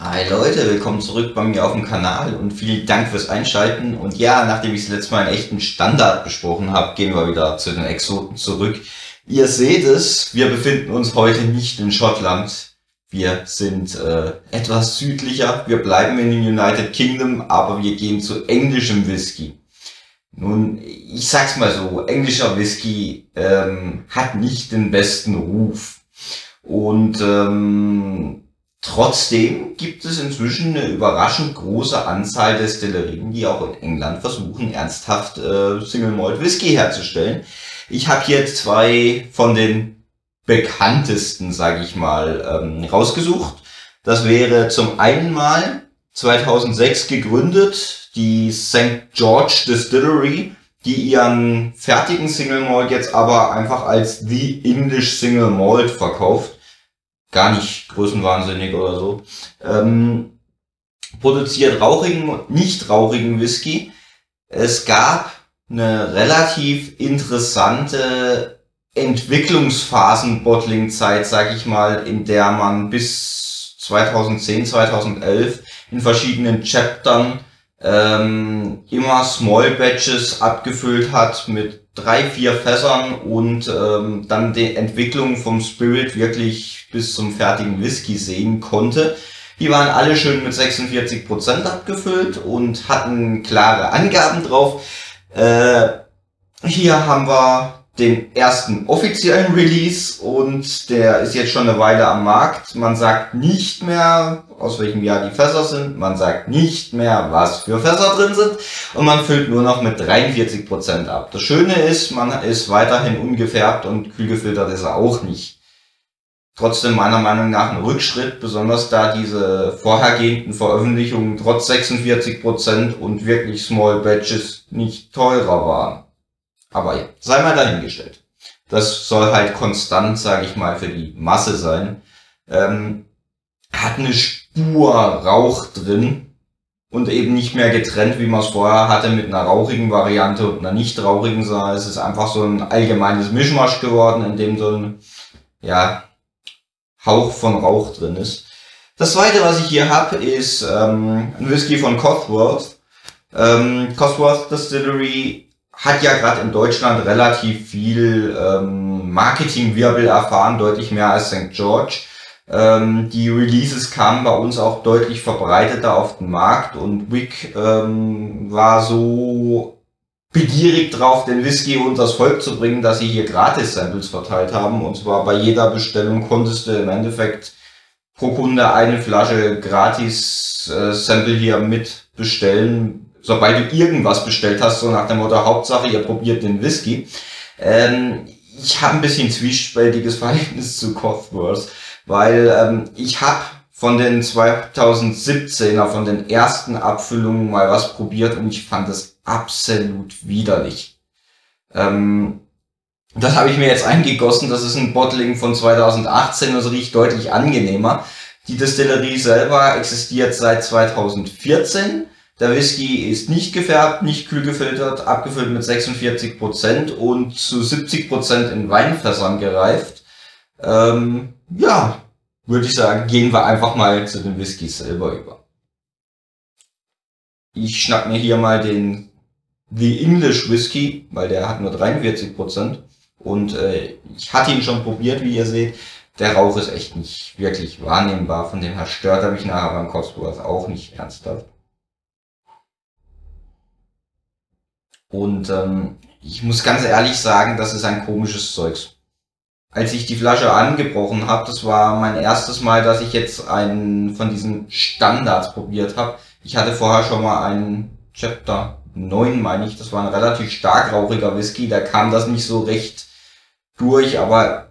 Hi Leute, willkommen zurück bei mir auf dem Kanal und vielen Dank fürs Einschalten. Und ja, nachdem ich das letzte Mal einen echten Standard besprochen habe, gehen wir wieder zu den Exoten zurück. Ihr seht es, wir befinden uns heute nicht in Schottland. Wir sind etwas südlicher, wir bleiben in den United Kingdom, aber wir gehen zu englischem Whisky. Nun, ich sag's mal so, englischer Whisky hat nicht den besten Ruf. Und trotzdem gibt es inzwischen eine überraschend große Anzahl Destillerien, die auch in England versuchen, ernsthaft Single Malt Whisky herzustellen. Ich habe hier zwei von den bekanntesten, sage ich mal, rausgesucht. Das wäre zum einen mal 2006 gegründet, die St. George Distillery, die ihren fertigen Single Malt jetzt aber einfach als The English Single Malt verkauft. Gar nicht größenwahnsinnig oder so. Produziert rauchigen und nicht rauchigen Whisky. Es gab eine relativ interessante Entwicklungsphasen-Bottling-Zeit, sag ich mal, in der man bis 2010, 2011 in verschiedenen Chaptern immer Small Batches abgefüllt hat mit 3, 4 Fässern und dann die Entwicklung vom Spirit wirklich bis zum fertigen Whisky sehen konnte. Die waren alle schön mit 46% abgefüllt und hatten klare Angaben drauf. Hier haben wir den ersten offiziellen Release und der ist jetzt schon eine Weile am Markt. Man sagt nicht mehr, aus welchem Jahr die Fässer sind. Man sagt nicht mehr, was für Fässer drin sind. Und man füllt nur noch mit 43% ab. Das Schöne ist, man ist weiterhin ungefärbt und kühl gefiltert ist er auch nicht. Trotzdem meiner Meinung nach ein Rückschritt, besonders da diese vorhergehenden Veröffentlichungen trotz 46% und wirklich Small Batches nicht teurer waren. Aber ja, sei mal dahingestellt. Das soll halt konstant, sage ich mal, für die Masse sein. Hat eine Spur Rauch drin und eben nicht mehr getrennt, wie man es vorher hatte, mit einer rauchigen Variante und einer nicht rauchigen, sondern es ist einfach so ein allgemeines Mischmasch geworden, in dem so ein, ja, Hauch von Rauch drin ist. Das zweite, was ich hier habe, ist ein Whisky von Cosworth. Cosworth Distillery hat ja gerade in Deutschland relativ viel Marketingwirbel erfahren, deutlich mehr als St. George. Die Releases kamen bei uns auch deutlich verbreiteter auf den Markt und Wick war so begierig drauf, den Whisky unters Volk zu bringen, dass sie hier Gratis-Samples verteilt haben. Und zwar bei jeder Bestellung konntest du im Endeffekt pro Kunde eine Flasche Gratis-Sample hier mit bestellen, sobald du irgendwas bestellt hast, so nach dem Motto, Hauptsache ihr probiert den Whisky. Ich habe ein bisschen zwiespältiges Verhältnis zu Cosworth, weil ich habe von den 2017er, von den ersten Abfüllungen mal was probiert und ich fand es absolut widerlich. Das habe ich mir jetzt eingegossen, das ist ein Bottling von 2018, das riecht deutlich angenehmer. Die Destillerie selber existiert seit 2014. Der Whisky ist nicht gefärbt, nicht kühl gefiltert, abgefüllt mit 46% und zu 70% in Weinfässern gereift. Ja, würde ich sagen, gehen wir einfach mal zu den Whiskys selber über. Ich schnapp mir hier mal den The English Whisky, weil der hat nur 43% und ich hatte ihn schon probiert, wie ihr seht. Der Rauch ist echt nicht wirklich wahrnehmbar, von dem her stört er mich nachher beim Cosworth auch nicht ernsthaft. Und ich muss ganz ehrlich sagen, das ist ein komisches Zeugs. Als ich die Flasche angebrochen habe, das war mein erstes Mal, dass ich jetzt einen von diesen Standards probiert habe. Ich hatte vorher schon mal einen Chapter 9, meine ich. Das war ein relativ stark rauchiger Whisky. Da kam das nicht so recht durch, aber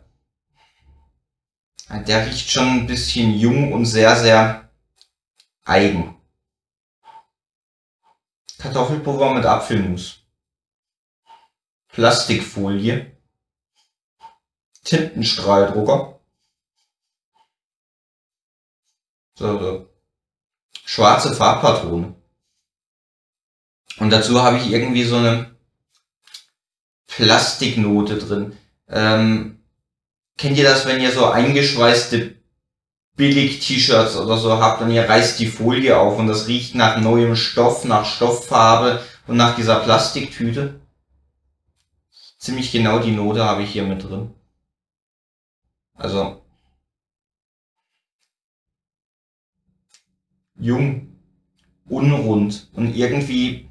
der riecht schon ein bisschen jung und sehr, sehr eigen. Kartoffelpulver mit Apfelmus. Plastikfolie. Tintenstrahldrucker. So. Schwarze Farbpatrone. Und dazu habe ich irgendwie so eine Plastiknote drin. Kennt ihr das, wenn ihr so eingeschweißte Billig-T-Shirts oder so habt und ihr reißt die Folie auf und das riecht nach neuem Stoff, nach Stofffarbe und nach dieser Plastiktüte. Ziemlich genau die Note habe ich hier mit drin. Also jung, unrund und irgendwie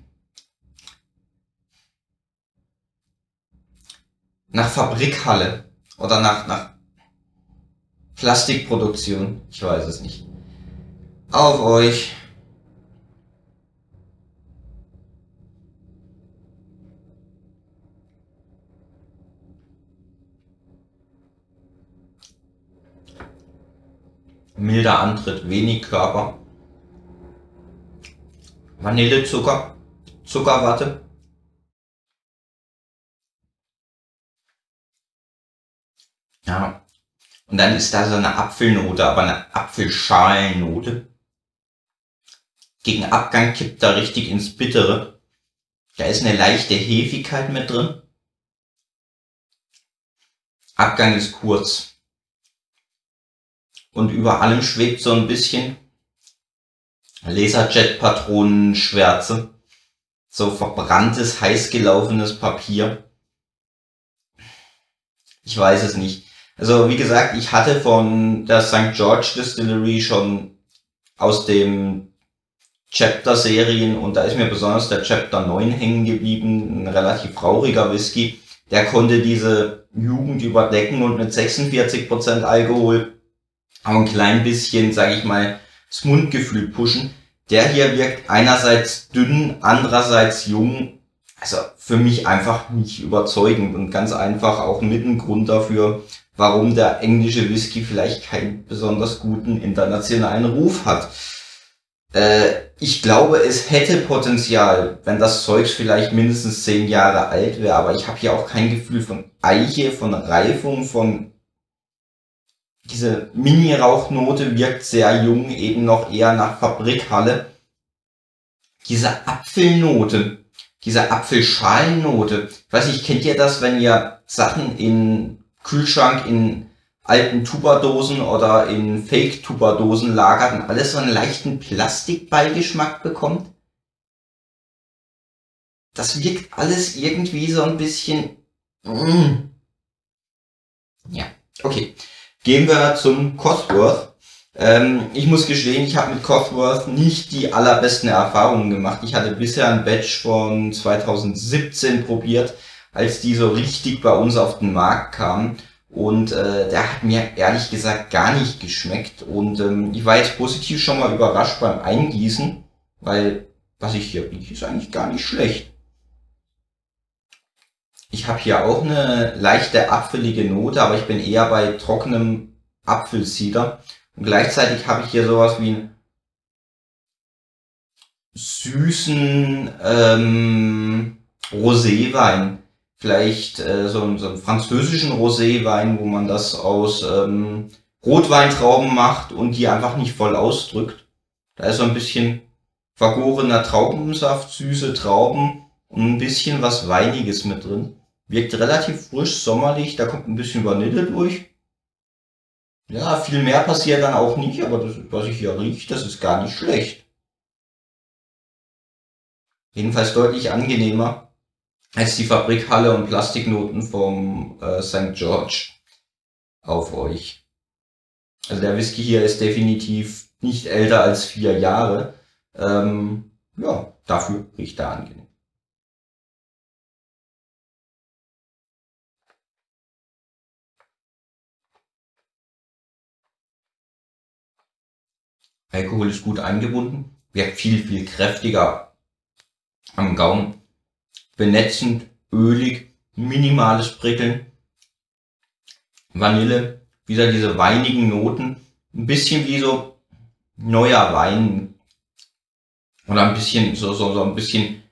nach Fabrikhalle oder nach Plastikproduktion. Ich weiß es nicht. Auf euch. Milder Antritt, wenig Körper. Vanillezucker, Zuckerwatte. Ja. Und dann ist da so eine Apfelnote, aber eine Apfelschalennote. Gegen Abgang kippt da richtig ins Bittere. Da ist eine leichte Hefigkeit mit drin. Abgang ist kurz. Und über allem schwebt so ein bisschen Laserjet-Patronenschwärze. So verbranntes, heiß gelaufenes Papier. Ich weiß es nicht. Also wie gesagt, ich hatte von der St. George Distillery schon aus dem Chapter-Serien und da ist mir besonders der Chapter 9 hängen geblieben. Ein relativ rauchiger Whisky. Der konnte diese Jugend überdecken und mit 46% Alkohol auch ein klein bisschen, sage ich mal, das Mundgefühl pushen. Der hier wirkt einerseits dünn, andererseits jung. Also für mich einfach nicht überzeugend und ganz einfach auch mit ein Grund dafür, warum der englische Whisky vielleicht keinen besonders guten internationalen Ruf hat. Ich glaube, es hätte Potenzial, wenn das Zeugs vielleicht mindestens 10 Jahre alt wäre, aber ich habe hier auch kein Gefühl von Eiche, von Reifung, von diese Mini-Rauchnote wirkt sehr jung, eben noch eher nach Fabrikhalle. Diese Apfelnote, diese Apfelschalennote, ich weiß nicht, kennt ihr das, wenn ihr Sachen in Kühlschrank in alten Tupperdosen oder in Fake-Tupperdosen lagert und alles so einen leichten Plastikbeigeschmack bekommt? Das wirkt alles irgendwie so ein bisschen... Ja, okay. Gehen wir zum Cosworth. Ich muss gestehen, ich habe mit Cosworth nicht die allerbesten Erfahrungen gemacht. Ich hatte bisher ein Batch von 2017 probiert, als die so richtig bei uns auf den Markt kamen. Und der hat mir ehrlich gesagt gar nicht geschmeckt. Und ich war jetzt positiv schon mal überrascht beim Eingießen, weil was ich hier rieche, ist eigentlich gar nicht schlecht. Ich habe hier auch eine leichte apfelige Note, aber ich bin eher bei trockenem Apfelcider. Und gleichzeitig habe ich hier sowas wie einen süßen Roséwein. Vielleicht so einen französischen Roséwein, wo man das aus Rotweintrauben macht und die einfach nicht voll ausdrückt. Da ist so ein bisschen vergorener Traubensaft, süße Trauben und ein bisschen was Weiniges mit drin. Wirkt relativ frisch, sommerlich, da kommt ein bisschen Vanille durch. Ja, viel mehr passiert dann auch nicht, aber das, was ich hier rieche, das ist gar nicht schlecht. Jedenfalls deutlich angenehmer als die Fabrikhalle und Plastiknoten vom St. George auf euch. Also der Whisky hier ist definitiv nicht älter als 4 Jahre. Ja, dafür riecht er angenehm. Alkohol ist gut eingebunden, wirkt viel kräftiger am Gaumen, benetzend, ölig, minimales Prickeln, Vanille, wieder diese weinigen Noten, ein bisschen wie so neuer Wein oder ein bisschen so ein bisschen,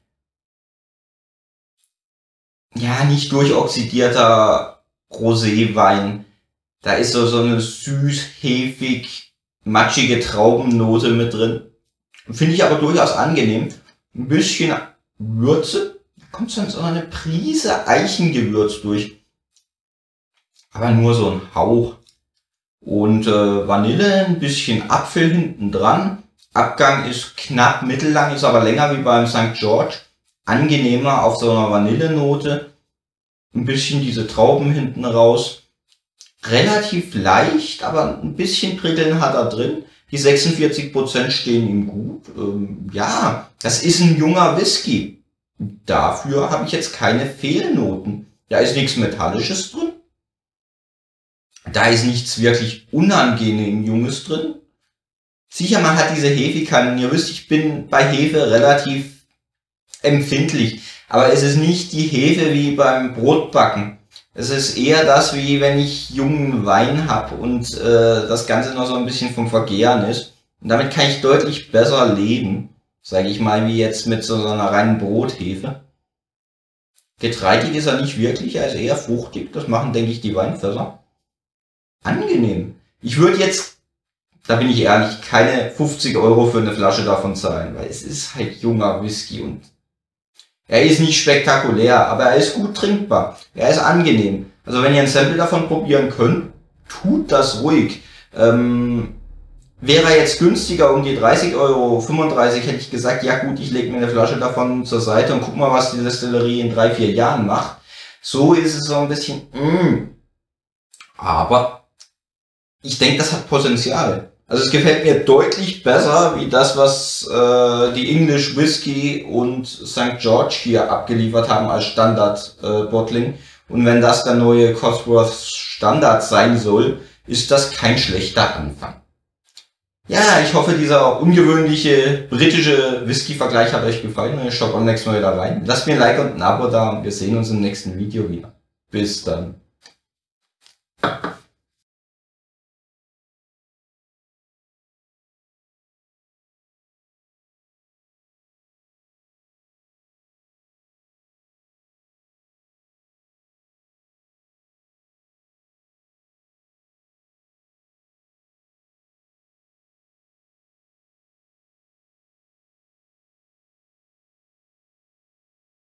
ja, nicht durchoxidierter Roséwein. Da ist so eine süß, hefig, matschige Traubennote mit drin. Finde ich aber durchaus angenehm. Ein bisschen Würze. Da kommt sonst auch eine Prise Eichengewürz durch. Aber nur so ein Hauch. Und Vanille, ein bisschen Apfel hinten dran. Abgang ist knapp mittellang, ist aber länger wie beim St. George. Angenehmer auf so einer Vanillenote. Ein bisschen diese Trauben hinten raus. Relativ leicht, aber ein bisschen Prickeln hat er drin. Die 46% stehen ihm gut. Ja, das ist ein junger Whisky. Dafür habe ich jetzt keine Fehlnoten. Da ist nichts Metallisches drin. Da ist nichts wirklich unangenehm Junges drin. Sicher, man hat diese Hefekanten. Ihr wisst, ich bin bei Hefe relativ empfindlich. Aber es ist nicht die Hefe wie beim Brotbacken. Es ist eher das, wie wenn ich jungen Wein habe und das Ganze noch so ein bisschen vom Vergären ist. Und damit kann ich deutlich besser leben, sage ich mal, wie jetzt mit so einer reinen Brothefe. Getreidig ist er nicht wirklich, er ist eher fruchtig. Das machen, denke ich, die Weinfässer. Angenehm. Ich würde jetzt, da bin ich ehrlich, keine 50 € für eine Flasche davon zahlen, weil es ist halt junger Whisky und er ist nicht spektakulär, aber er ist gut trinkbar. Er ist angenehm. Also wenn ihr ein Sample davon probieren könnt, tut das ruhig. Wäre er jetzt günstiger, um die 30 €, 35, hätte ich gesagt, ja gut, ich lege mir eine Flasche davon zur Seite und guck mal, was die Destillerie in 3, 4 Jahren macht. So ist es so ein bisschen, aber ich denke, das hat Potenzial. Also es gefällt mir deutlich besser, wie das, was die English Whisky und St. George hier abgeliefert haben als Standard-Bottling. Und wenn das der neue Cosworth Standard sein soll, ist das kein schlechter Anfang. Ja, ich hoffe, dieser ungewöhnliche britische Whisky-Vergleich hat euch gefallen und ihr schaut beim nächsten Mal wieder rein. Lasst mir ein Like und ein Abo da und wir sehen uns im nächsten Video wieder. Bis dann.